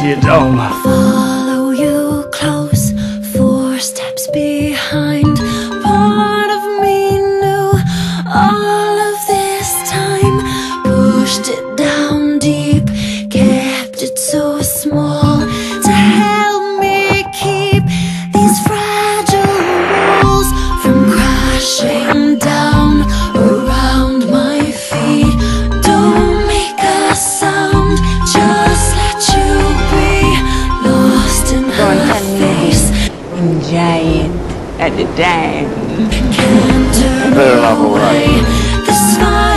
your dome. Follow you close, 4 steps behind. Part of me knew all of this time. Pushed it down deep, kept it so small to help me keep these fragile walls from crashing down around my feet. Don't make a sound, just let you be lost in her face. Giant at the time. Can't turn away the smile.